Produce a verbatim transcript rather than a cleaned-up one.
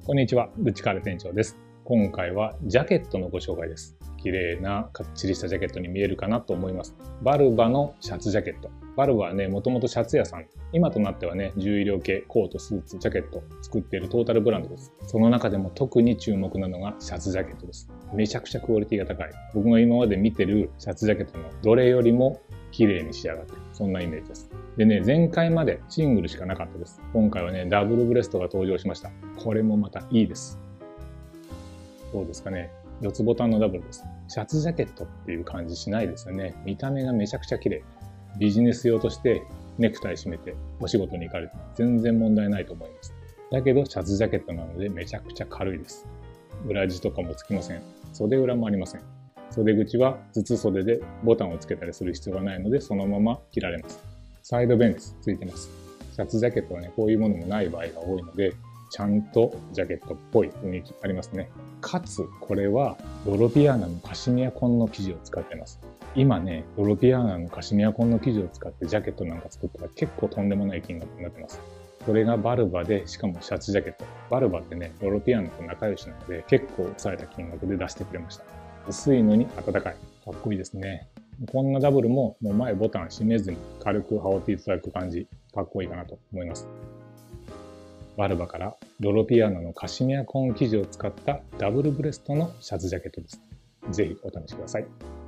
こんにちは、ルチカール店長です。今回はジャケットのご紹介です。綺麗なかっちりしたジャケットに見えるかなと思います。バルバのシャツジャケット。バルバはね、もともとシャツ屋さん。今となってはね、重量系、コート、スーツ、ジャケット作っているトータルブランドです。その中でも特に注目なのがシャツジャケットです。めちゃくちゃクオリティが高い。僕が今まで見てるシャツジャケットのどれよりも綺麗に仕上がってる。そんなイメージです。でね、前回までシングルしかなかったです。今回はね、ダブルブレストが登場しました。これもまたいいです。どうですかね。よっつボタンのダブルです。シャツジャケットっていう感じしないですよね。見た目がめちゃくちゃ綺麗。ビジネス用としてネクタイ締めてお仕事に行かれて全然問題ないと思います。だけどシャツジャケットなのでめちゃくちゃ軽いです。裏地とかもつきません。袖裏もありません。袖口は筒袖でボタンをつけたりする必要がないのでそのまま着られます。サイドベンツついてます。シャツジャケットはね、こういうものもない場合が多いので、ちゃんとジャケットっぽい雰囲気ありますね。かつ、これはドロピアーナのカシミヤコンの生地を使っています。今ね、ドロピアーナのカシミヤコンの生地を使ってジャケットなんか作ったら結構とんでもない金額になってます。それがバルバで、しかもシャツジャケット。バルバってね、ドロピアーナと仲良しなので、結構抑えた金額で出してくれました。薄いのに暖かい。かっこいいですね。こんなダブルももう前ボタン閉めずに軽く羽織っていただく感じ、かっこいいかなと思います。バルバからドロピアーナのカシミヤコン生地を使ったダブルブレストのシャツジャケットです。ぜひお試しください。